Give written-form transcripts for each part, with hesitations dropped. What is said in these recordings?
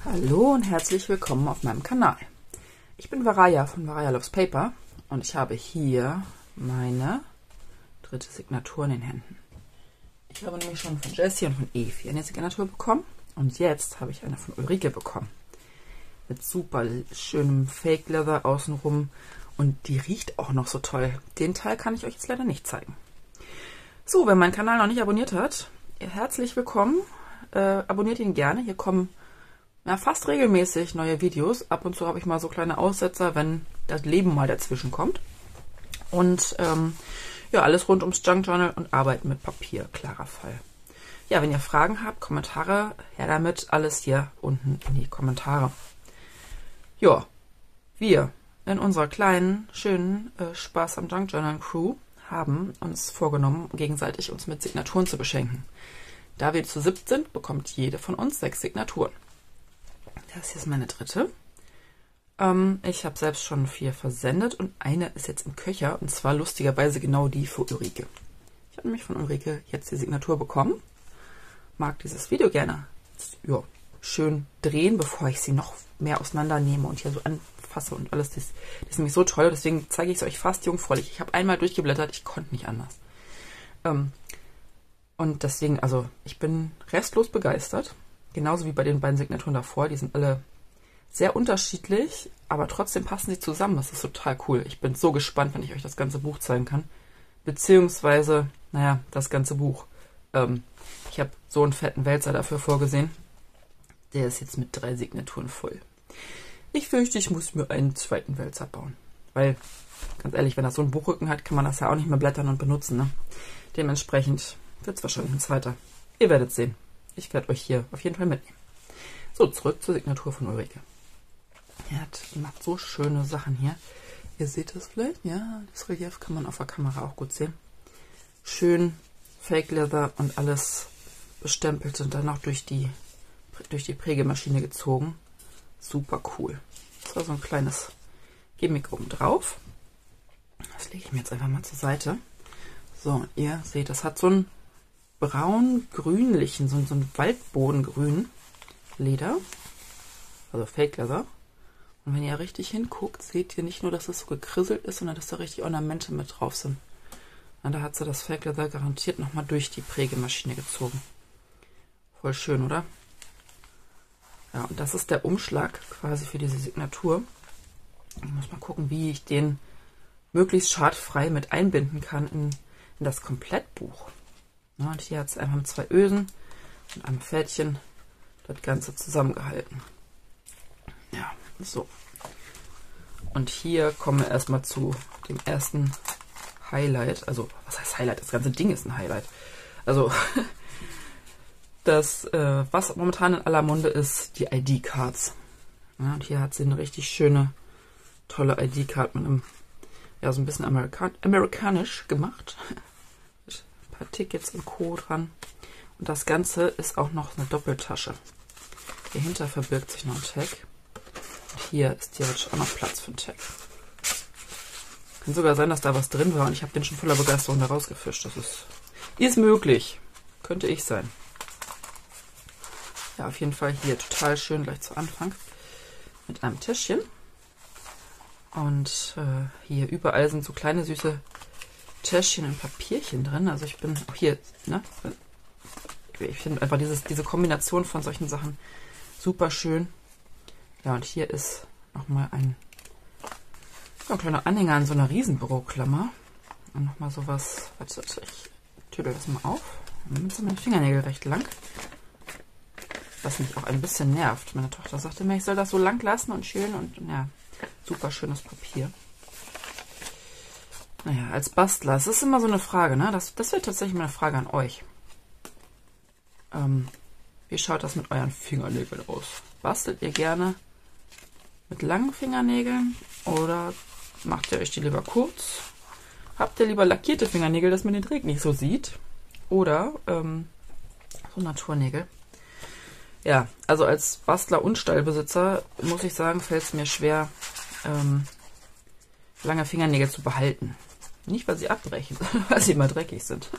Hallo und herzlich willkommen auf meinem Kanal. Ich bin Varaya von Varaya Loves Paper und ich habe hier meine dritte Signatur in den Händen. Ich habe nämlich schon von Jessie und von Evi eine Signatur bekommen und jetzt habe ich eine von Ulrike bekommen. Mit super schönem Fake Leather außenrum und die riecht auch noch so toll. Den Teil kann ich euch jetzt leider nicht zeigen. So, wer meinen Kanal noch nicht abonniert hat, herzlich willkommen. Abonniert ihn gerne. Hier kommen fast regelmäßig neue Videos. Ab und zu habe ich mal so kleine Aussetzer, wenn das Leben mal dazwischen kommt. Und ja, alles rund ums Junk Journal und Arbeiten mit Papier, klarer Fall. Ja, wenn ihr Fragen habt, Kommentare, her damit, alles hier unten in die Kommentare. Ja, wir in unserer kleinen, schönen Spaß am Junk Journal Crew haben uns vorgenommen, gegenseitig uns mit Signaturen zu beschenken. Da wir zu 7 sind, bekommt jede von uns 6 Signaturen. Das hier ist meine dritte. Ich habe selbst schon 4 versendet und eine ist jetzt im Köcher und zwar lustigerweise genau die für Ulrike. Ich habe nämlich von Ulrike jetzt die Signatur bekommen. Mag dieses Video gerne schön drehen, bevor ich sie noch mehr auseinandernehme und hier so anfasse und alles. Das ist nämlich so toll, deswegen zeige ich es euch fast jungfräulich. Ich habe einmal durchgeblättert, ich konnte nicht anders. Und deswegen, also ich bin restlos begeistert. Genauso wie bei den beiden Signaturen davor. Die sind alle sehr unterschiedlich, aber trotzdem passen sie zusammen. Das ist total cool. Ich bin so gespannt, wenn ich euch das ganze Buch zeigen kann. Beziehungsweise, naja, das ganze Buch. Ich habe so einen fetten Wälzer dafür vorgesehen. Der ist jetzt mit 3 Signaturen voll. Ich fürchte, ich muss mir einen zweiten Wälzer bauen. Weil, ganz ehrlich, wenn das so einen Buchrücken hat, kann man das ja auch nicht mehr blättern und benutzen. Ne? Dementsprechend wird es wahrscheinlich ein zweiter. Ihr werdet sehen. Ich werde euch hier auf jeden Fall mitnehmen. So, zurück zur Signatur von Ulrike. Die macht so schöne Sachen hier. Ihr seht das vielleicht? Ja, das Relief kann man auf der Kamera auch gut sehen. Schön Fake Leather und alles bestempelt und dann noch durch die Prägemaschine gezogen. Super cool. Das war so ein kleines Gimmick oben drauf. Das lege ich mir jetzt einfach mal zur Seite. So, ihr seht, das hat so ein braun-grünlichen, so ein Waldbodengrün Leder, also Fake Leather. Und wenn ihr richtig hinguckt, seht ihr nicht nur, dass es so gekrisselt ist, sondern dass da richtig Ornamente mit drauf sind. Und da hat sie das Fake Leather garantiert nochmal durch die Prägemaschine gezogen. Voll schön, oder? Ja, und das ist der Umschlag quasi für diese Signatur. Ich muss mal gucken, wie ich den möglichst schadfrei mit einbinden kann in das Komplettbuch. Ja, und hier hat es einfach mit 2 Ösen und einem Fädchen das Ganze zusammengehalten. Ja, so. Und hier kommen wir erstmal zu dem ersten Highlight. Also, was heißt Highlight? Das ganze Ding ist ein Highlight. Also, das, was momentan in aller Munde ist, die ID-Cards. Ja, und hier hat sie eine richtig schöne, tolle ID-Card mit einem, ja, so ein bisschen amerikanisch gemacht. Ein paar Tickets und Co. dran. Und das Ganze ist auch noch eine Doppeltasche. Dahinter verbirgt sich noch ein Tag. Und hier ist theoretisch auch noch Platz für einen Tag. Kann sogar sein, dass da was drin war und ich habe den schon voller Begeisterung da rausgefischt. Das ist möglich. Könnte ich sein. Ja, auf jeden Fall hier total schön gleich zu Anfang. Mit einem Täschchen. Und hier überall sind so kleine süße Täschchen und Papierchen drin. Also ich bin auch hier, ne? Ich finde einfach diese Kombination von solchen Sachen super schön. Ja, und hier ist nochmal ein kleiner Anhänger an so einer Riesenbüroklammer. Und nochmal sowas. Warte, ich tüdel das mal auf. Und dann sind meine Fingernägel recht lang. Was mich auch ein bisschen nervt. Meine Tochter sagte mir, ich soll das so lang lassen und schön und ja, super schönes Papier. Naja, als Bastler, es ist immer so eine Frage, ne? Das wird tatsächlich mal eine Frage an euch. Wie schaut das mit euren Fingernägeln aus? Bastelt ihr gerne mit langen Fingernägeln oder macht ihr euch die lieber kurz? Habt ihr lieber lackierte Fingernägel, dass man den Dreck nicht so sieht? Oder so Naturnägel? Ja, also als Bastler und Stallbesitzer muss ich sagen, fällt es mir schwer, lange Fingernägel zu behalten. Nicht, weil sie abbrechen, sondern weil sie immer dreckig sind.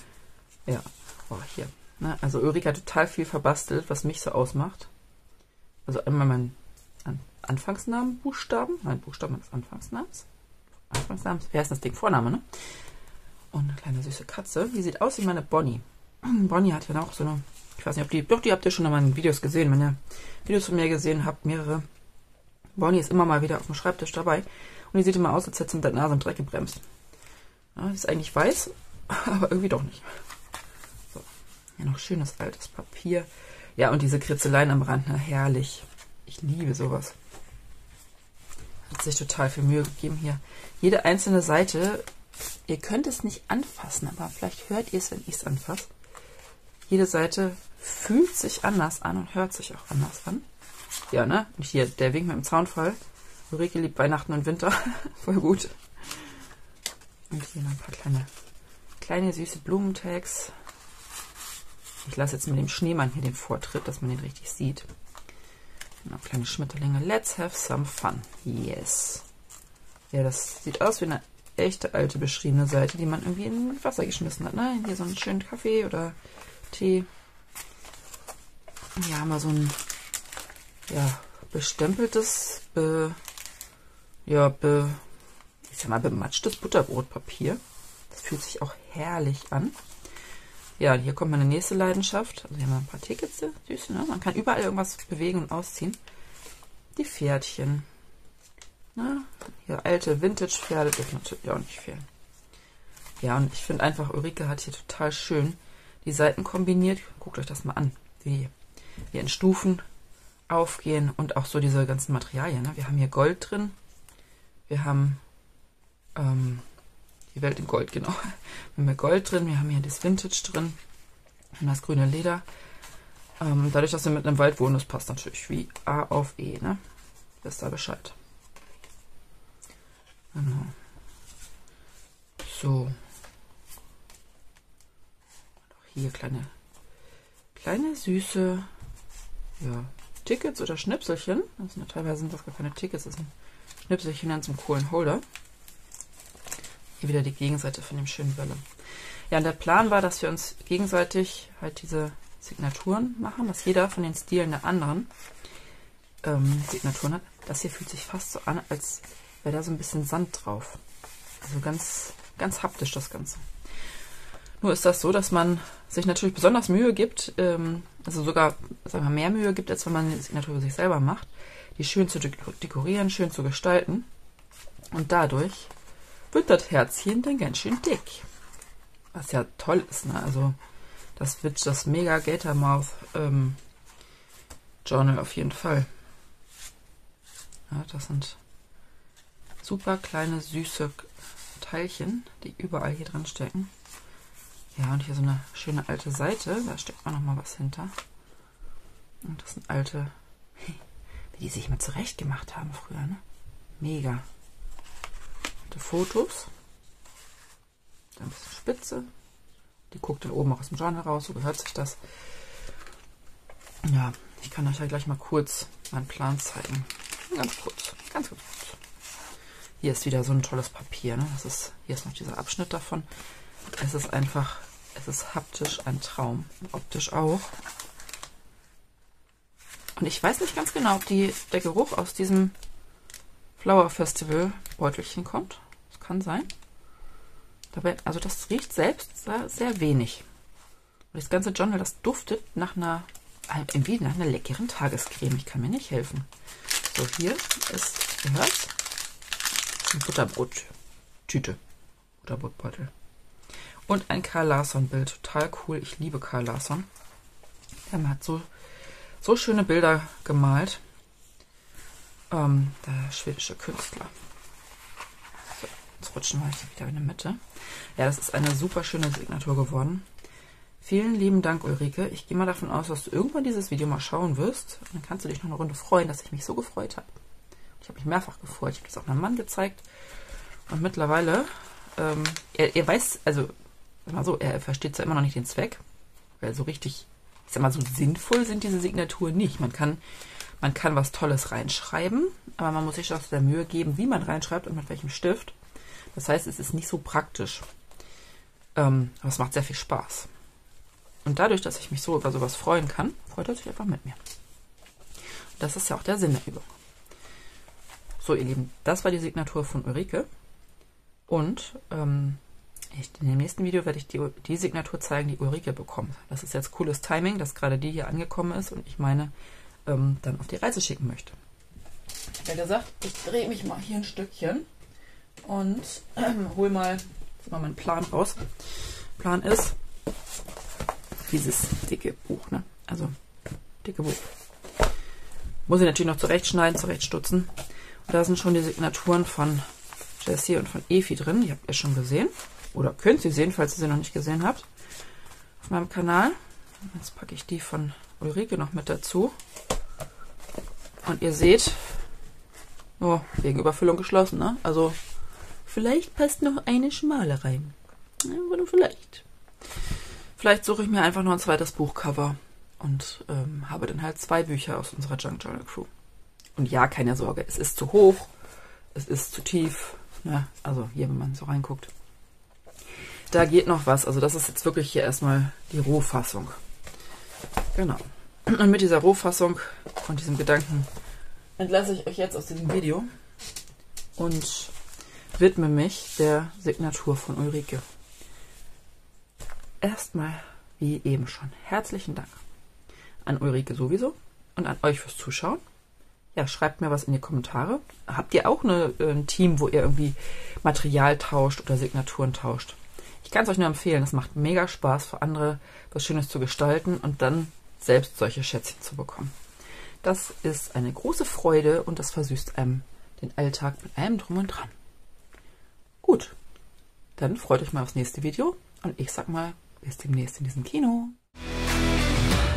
Ja, oh, hier. Ne? Also Ulrike hat total viel verbastelt, was mich so ausmacht. Also einmal mein Anfangsnamen, Buchstaben, mein Buchstaben meines Anfangsnamens. Wie heißt das Ding? Vorname, ne? Und eine kleine süße Katze. Die sieht aus wie meine Bonnie. Bonnie hat ja auch so eine, ich weiß nicht, die habt ihr schon in meinen Videos gesehen, wenn ihr Videos von mir gesehen habt, mehrere. Bonnie ist immer mal wieder auf dem Schreibtisch dabei. Und die sieht immer aus, als hätte sie mit der Nase im Dreck gebremst. Ja, die ist eigentlich weiß, aber irgendwie doch nicht. So. Hier noch schönes altes Papier. Ja, und diese Kritzeleien am Rand, na herrlich. Ich liebe sowas. Hat sich total viel Mühe gegeben hier. Jede einzelne Seite, ihr könnt es nicht anfassen, aber vielleicht hört ihr es, wenn ich es anfasse. Jede Seite fühlt sich anders an und hört sich auch anders an. Ja, ne? Und hier, der Wink mit dem Zaunfall. Ulrike liebt Weihnachten und Winter. Voll gut. Und hier noch ein paar kleine süße Blumentags. Ich lasse jetzt mit dem Schneemann hier den Vortritt, dass man den richtig sieht. Noch kleine Schmetterlinge. Let's have some fun. Yes. Ja, das sieht aus wie eine echte alte beschriebene Seite, die man irgendwie in Wasser geschmissen hat. Ne? Hier so einen schönen Kaffee oder Tee. Hier haben wir so ein bestempeltes, ich sag mal, bematschtes Butterbrotpapier. Das fühlt sich auch herrlich an. Ja, hier kommt meine nächste Leidenschaft. Also hier haben wir ein paar Tickets, süß, ne? Man kann überall irgendwas bewegen und ausziehen. Die Pferdchen. Na, hier alte Vintage-Pferde dürfen natürlich auch nicht fehlen. Ja, und ich finde einfach, Ulrike hat hier total schön die Seiten kombiniert. Guckt euch das mal an, wie die in Stufen aufgehen und auch so diese ganzen Materialien. Ne? Wir haben hier Gold drin. Wir haben die Welt in Gold, genau. Wir haben hier Gold drin, wir haben hier das Vintage drin und das grüne Leder. Dadurch, dass wir mit einem Wald wohnen, das passt natürlich wie A auf E, ne? Wisst ihr Bescheid. Genau. So. Und auch hier kleine süße, ja, Tickets oder Schnipselchen. Das sind ja teilweise sind das gar keine Tickets, das sind Schnipselchen dann zum coolen Holder. Hier wieder die Gegenseite von dem schönen Welle. Ja, und der Plan war, dass wir uns gegenseitig halt diese Signaturen machen, dass jeder von den Stilen der anderen Signaturen hat. Das hier fühlt sich fast so an, als wäre da so ein bisschen Sand drauf. Also ganz, ganz haptisch das Ganze. Nur ist das so, dass man sich natürlich besonders Mühe gibt, also sogar, sagen wir, mehr Mühe gibt, als wenn man die Signatur für sich selber macht, die schön zu dekorieren, schön zu gestalten. Und dadurch wird das Herzchen dann ganz schön dick. Was ja toll ist, ne? Also das wird das Mega Gatormouth Journal auf jeden Fall. Ja, das sind super kleine, süße Teilchen, die überall hier drin stecken. Ja, und hier so eine schöne alte Seite, da steckt man noch mal was hinter. Und das sind alte, wie die sich mal zurecht gemacht haben früher, ne? Mega. Alte Fotos. Da ein bisschen Spitze. Die guckt dann oben auch aus dem Journal raus, so gehört sich das. Ja, ich kann euch ja gleich mal kurz meinen Plan zeigen. Ganz kurz, ganz kurz. Hier ist wieder so ein tolles Papier, ne? Hier ist noch dieser Abschnitt davon. Es ist einfach, es ist haptisch ein Traum. Optisch auch. Und ich weiß nicht ganz genau, ob der Geruch aus diesem Flower Festival Beutelchen kommt. Das kann sein. Dabei, also das riecht selbst sehr, sehr wenig. Und das ganze Journal, das duftet nach einer leckeren Tagescreme. Ich kann mir nicht helfen. So, hier ist, ihr hört, eine Butterbrottüte. Butterbrotbeutel. Und ein Carl Larsson Bild. Total cool. Ich liebe Carl Larsson. Er hat so schöne Bilder gemalt. Der schwedische Künstler. So, jetzt rutschen wir hier wieder in der Mitte. Ja, das ist eine super schöne Signatur geworden. Vielen lieben Dank, Ulrike. Ich gehe mal davon aus, dass du irgendwann dieses Video mal schauen wirst. Dann kannst du dich noch eine Runde freuen, dass ich mich so gefreut habe. Ich habe mich mehrfach gefreut. Ich habe das auch meinem Mann gezeigt. Und mittlerweile, er weiß, also, sag mal so, er versteht zwar immer noch nicht den Zweck, weil so richtig, ich sag mal, so sinnvoll sind diese Signaturen nicht. Man kann was Tolles reinschreiben, aber man muss sich auch der Mühe geben, wie man reinschreibt und mit welchem Stift. Das heißt, es ist nicht so praktisch. Aber es macht sehr viel Spaß. Und dadurch, dass ich mich so über sowas freuen kann, freut er sich einfach mit mir. Das ist ja auch der Sinn der Übung. So, ihr Lieben, das war die Signatur von Ulrike. Und in dem nächsten Video werde ich die Signatur zeigen, die Ulrike bekommt. Das ist jetzt cooles Timing, dass gerade die hier angekommen ist und ich meine dann auf die Reise schicken möchte. Ich habe ja gesagt, ich drehe mich mal hier ein Stückchen und hole mal meinen Plan raus. Plan ist dieses dicke Buch, ne? Also dicke Buch. Muss ich natürlich noch zurechtschneiden, zurechtstutzen. Und da sind schon die Signaturen von Jessie und von Evi drin. Die habt ihr schon gesehen. Oder könnt sie sehen, falls ihr sie noch nicht gesehen habt. Auf meinem Kanal. Jetzt packe ich die von Ulrike noch mit dazu. Und ihr seht, oh, wegen Überfüllung geschlossen, ne? Also vielleicht passt noch eine schmale rein. Ja, vielleicht. Vielleicht suche ich mir einfach noch ein zweites Buchcover und habe dann halt 2 Bücher aus unserer Junk Journal Crew. Und ja, keine Sorge, es ist zu hoch, es ist zu tief. Ja, also hier, wenn man so reinguckt. Da geht noch was. Also das ist jetzt wirklich hier erstmal die Rohfassung. Genau. Und mit dieser Rohfassung und diesem Gedanken entlasse ich euch jetzt aus diesem Video und widme mich der Signatur von Ulrike. Erstmal, wie eben schon, herzlichen Dank an Ulrike sowieso und an euch fürs Zuschauen. Ja, schreibt mir was in die Kommentare. Habt ihr auch ein Team, wo ihr irgendwie Material tauscht oder Signaturen tauscht? Ich kann es euch nur empfehlen. Es macht mega Spaß, für andere was Schönes zu gestalten und dann selbst solche Schätzchen zu bekommen. Das ist eine große Freude und das versüßt einem den Alltag mit allem drum und dran. Gut, dann freut euch mal aufs nächste Video und ich sag mal, bis demnächst in diesem Kino.